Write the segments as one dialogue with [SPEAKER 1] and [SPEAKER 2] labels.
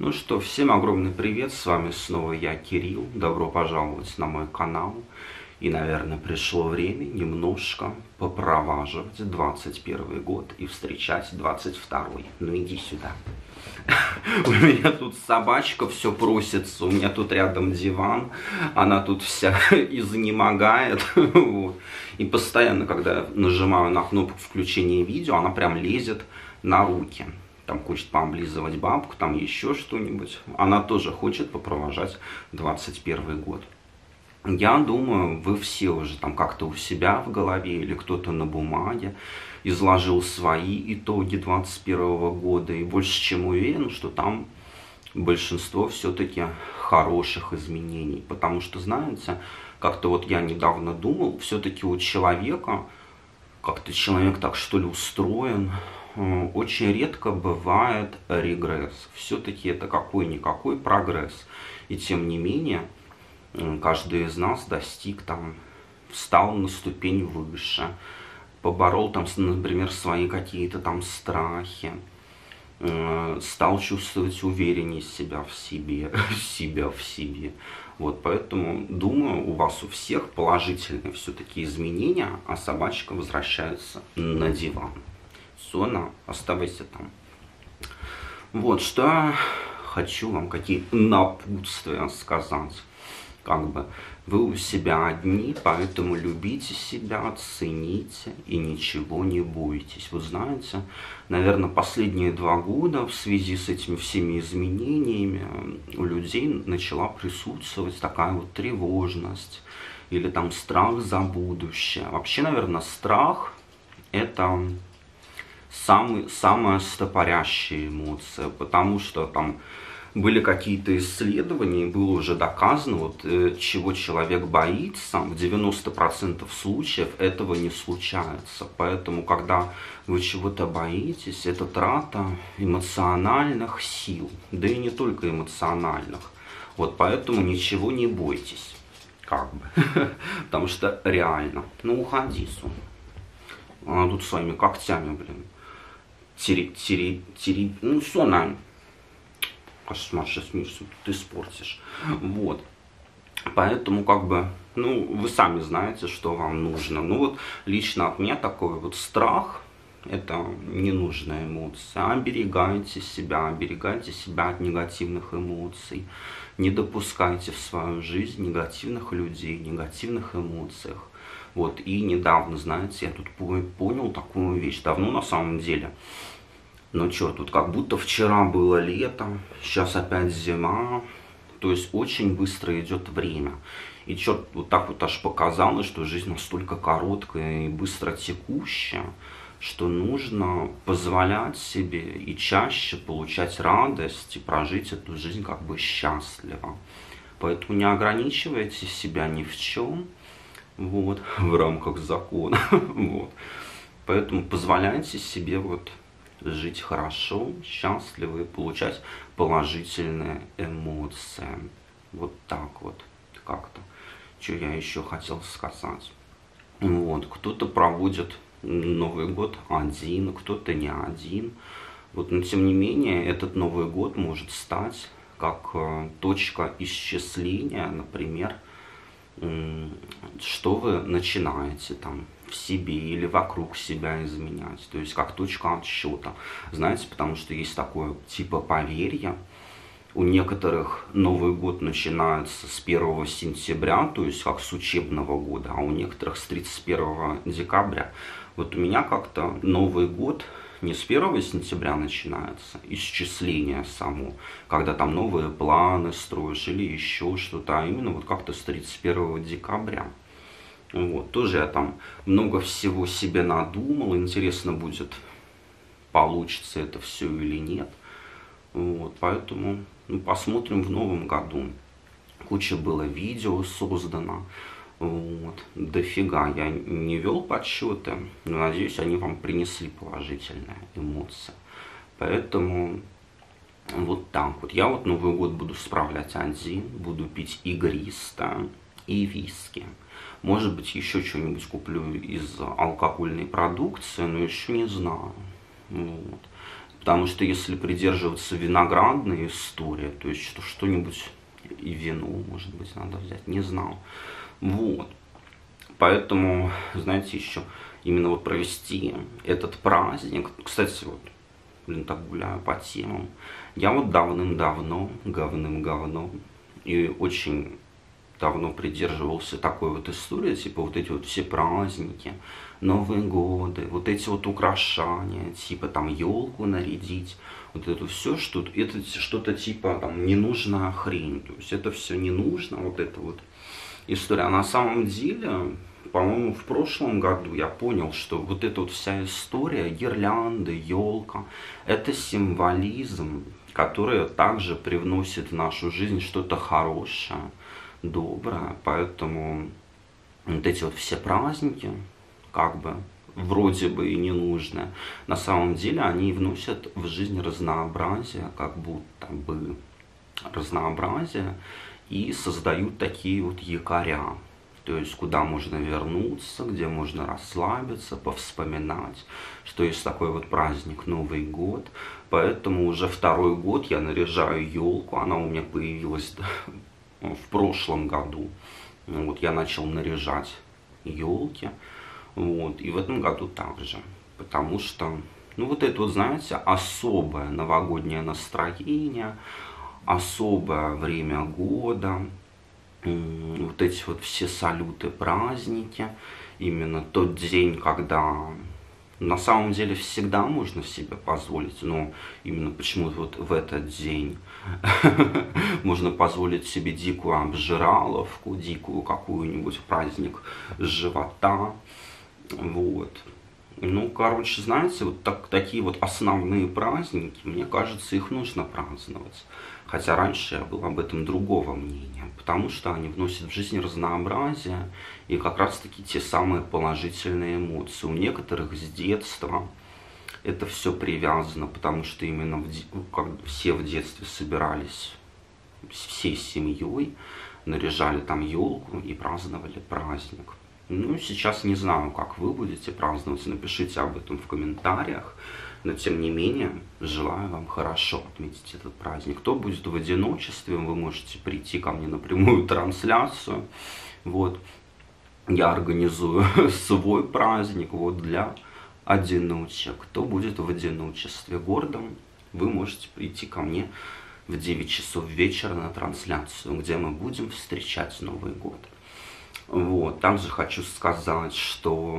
[SPEAKER 1] Ну что, всем огромный привет, с вами снова я, Кирилл. Добро пожаловать на мой канал. И, наверное, пришло время немножко попроваживать 21 год и встречать 22-й. Ну иди сюда. У меня тут собачка все просится, у меня тут рядом диван, она тут вся изнемогает. И постоянно, когда я нажимаю на кнопку включения видео, она прям лезет на руки. Там хочет пооблизывать бабку, там еще что-нибудь. Она тоже хочет попровожать 21 год. Я думаю, вы все уже там как-то у себя в голове или кто-то на бумаге изложил свои итоги 21 года. И больше чем уверен, что там большинство все-таки хороших изменений. Потому что, знаете, как-то вот я недавно думал, все-таки у человека, как-то человек так что ли устроен, очень редко бывает регресс. Все-таки это какой-никакой прогресс. И тем не менее, каждый из нас достиг там, встал на ступень выше, поборол там, например, свои какие-то там страхи, стал чувствовать уверенность себя в себе. Вот поэтому, думаю, у вас у всех положительные все-таки изменения, а собачка возвращается на диван. Сона, оставайся там. Вот, что я хочу вам, какие напутствия сказать. Как бы вы у себя одни, поэтому любите себя, цените и ничего не бойтесь. Вот знаете, наверное, последние 2 года в связи с этими всеми изменениями у людей начала присутствовать такая вот тревожность или там страх за будущее. Вообще, наверное, страх – это самая стопорящая эмоция, потому что там были какие-то исследования, было уже доказано, вот, чего человек боится, в 90% случаев этого не случается. Поэтому, когда вы чего-то боитесь, это трата эмоциональных сил, да и не только эмоциональных. Вот поэтому ничего не бойтесь, как бы, потому что реально, ну уходи, Сон. Она тут своими когтями, блин. Ну, Сона, кошмар, сейчас мир ты испортишь. Вот. Поэтому, как бы, ну, вы сами знаете, что вам нужно. Ну, вот, лично от меня такой вот страх, это ненужная эмоция. Оберегайте себя от негативных эмоций. Не допускайте в свою жизнь негативных людей, негативных эмоций. Вот, и недавно, знаете, я тут понял такую вещь, давно на самом деле. Но что, тут как будто вчера было лето, сейчас опять зима, то есть очень быстро идет время. И черт, вот так вот аж показалось, что жизнь настолько короткая и быстро текущая, что нужно позволять себе и чаще получать радость и прожить эту жизнь как бы счастливо. Поэтому не ограничивайте себя ни в чем. Вот, в рамках закона. Вот. Поэтому позволяйте себе вот жить хорошо, счастливо и получать положительные эмоции. Вот так вот как-то. Что я еще хотел сказать. Вот, кто-то проводит Новый год один, кто-то не один. Вот, но тем не менее, этот Новый год может стать как точка исчисления, например, что вы начинаете там в себе или вокруг себя изменять, то есть как точка отсчета, знаете, потому что есть такое типа поверье, у некоторых Новый год начинается с 1 сентября, то есть как с учебного года, а у некоторых с 31 декабря. Вот у меня как-то Новый год не с 1 сентября начинается, исчисление само, когда там новые планы строишь или еще что-то, а именно вот как-то с 31 декабря. Вот, тоже я там много всего себе надумал, интересно будет, получится это все или нет. Вот, поэтому посмотрим в новом году. Куча было видео создано. Вот. Дофига я не вел подсчеты, но надеюсь, они вам принесли положительные эмоции. Поэтому вот так вот. Я вот Новый год буду справлять один, буду пить игристое и виски. Может быть, еще что-нибудь куплю из алкогольной продукции, но еще не знаю. Вот. Потому что если придерживаться виноградной истории, то есть что-нибудь и вино, может быть, надо взять, не знал. Вот. Поэтому, знаете, еще именно вот провести этот праздник. Кстати, вот, блин, так гуляю по темам. Я вот давным-давно, говным-говном, и очень давно придерживался такой вот истории, типа вот эти вот все праздники, Новые годы, вот эти вот украшания, типа там елку нарядить, вот это все, что это что-то типа там ненужная хрень, то есть это все не нужно, вот это вот история. А на самом деле, по-моему, в прошлом году я понял, что вот эта вот вся история, гирлянды, елка, это символизм, который также привносит в нашу жизнь что-то хорошее, доброе. Поэтому вот эти вот все праздники, как бы, вроде бы и ненужные, на самом деле они вносят в жизнь разнообразие, как будто бы разнообразие, и создают такие вот якоря, то есть куда можно вернуться, где можно расслабиться, повспоминать, что есть такой вот праздник Новый год. Поэтому уже второй год я наряжаю елку, она у меня появилась в прошлом году. Вот я начал наряжать елки, вот, и в этом году также, потому что, ну вот это вот, знаете, особое новогоднее настроение, особое время года, вот эти вот все салюты, праздники, именно тот день, когда на самом деле всегда можно себе позволить, но именно почему-то вот в этот день можно позволить себе дикую обжираловку, дикую какую-нибудь праздник живота, вот. Ну, короче, знаете, вот такие вот основные праздники, мне кажется, их нужно праздновать. Хотя раньше я был об этом другого мнения, потому что они вносят в жизнь разнообразие и как раз-таки те самые положительные эмоции. У некоторых с детства это все привязано, потому что именно как все в детстве собирались всей семьей, наряжали там елку и праздновали праздник. Ну, сейчас не знаю, как вы будете праздновать, напишите об этом в комментариях, но тем не менее, желаю вам хорошо отметить этот праздник. Кто будет в одиночестве, вы можете прийти ко мне на прямую трансляцию, вот, я организую свой праздник, вот, для одиночек. Кто будет в одиночестве гордом, вы можете прийти ко мне в 9 часов вечера на трансляцию, где мы будем встречать Новый год. Вот. Также хочу сказать, что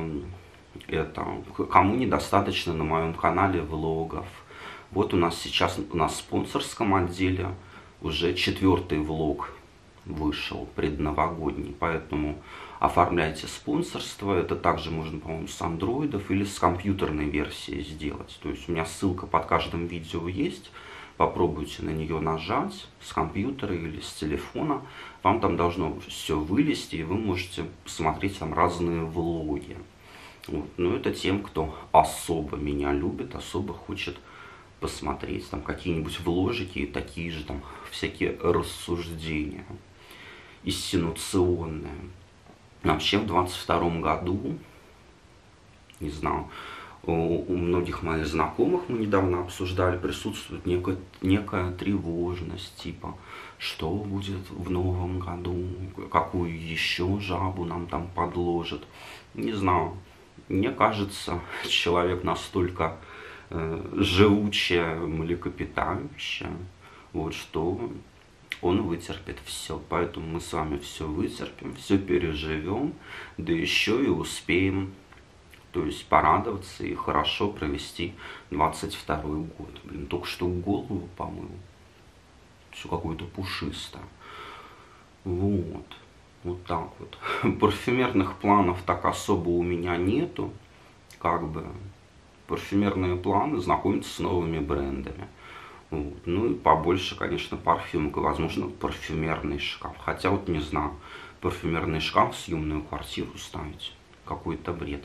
[SPEAKER 1] кому недостаточно на моем канале влогов. Вот у нас сейчас на спонсорском отделе уже 4-й влог вышел, предновогодний. Поэтому оформляйте спонсорство. Это также можно, по-моему, с андроидов или с компьютерной версии сделать. То есть у меня ссылка под каждым видео есть. Попробуйте на нее нажать с компьютера или с телефона. Вам там должно все вылезти, и вы можете посмотреть там разные влоги. Вот. Но это тем, кто особо меня любит, особо хочет посмотреть там какие-нибудь вложики и такие же там всякие рассуждения инсинуационные. Вообще в 22-м году, не знаю, у многих моих знакомых, мы недавно обсуждали, присутствует некая тревожность, типа, что будет в новом году, какую еще жабу нам там подложат. Не знаю, мне кажется, человек настолько живучее, млекопитающее, вот, что он вытерпит все. Поэтому мы с вами все вытерпим, все переживем, да еще и успеем, то есть порадоваться и хорошо провести 22-й год. Блин, только что голову помыл. Все какое-то пушистое. Вот. Вот так вот. Парфюмерных планов так особо у меня нету. Как бы парфюмерные планы знакомиться с новыми брендами. Вот. Ну и побольше, конечно, парфюмок. И, возможно, парфюмерный шкаф. Хотя вот не знаю, парфюмерный шкаф в съемную квартиру ставить. Какой-то бред.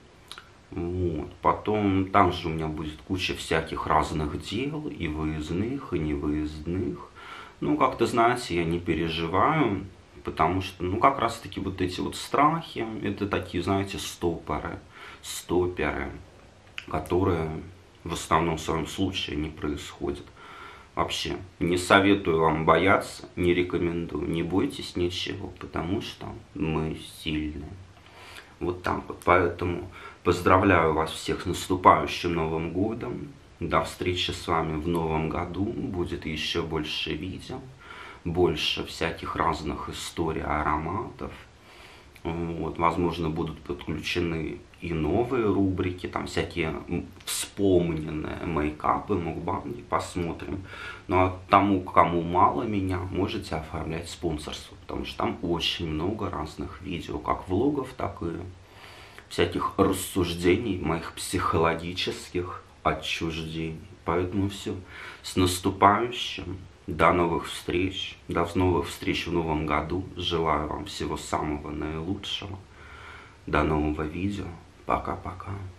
[SPEAKER 1] Вот. Потом там же у меня будет куча всяких разных дел, и выездных, и невыездных. Ну, как-то, знаете, я не переживаю, потому что, ну, как раз-таки вот эти вот страхи, это такие, знаете, стоперы, которые в основном своем случае не происходит. Вообще, не советую вам бояться, не рекомендую, не бойтесь ничего, потому что мы сильные. Вот так вот, поэтому поздравляю вас всех с наступающим Новым годом. До встречи с вами в Новом году, будет еще больше видео, больше всяких разных историй, ароматов. Вот, возможно, будут подключены и новые рубрики, там всякие вспомненные мейкапы, мукбанги, посмотрим. Ну а тому, кому мало меня, можете оформлять спонсорство, потому что там очень много разных видео, как влогов, так и всяких рассуждений, моих психологических отчуждений. Поэтому все, с наступающим! До новых встреч, до новых встреч в новом году. Желаю вам всего самого наилучшего. До нового видео. Пока-пока.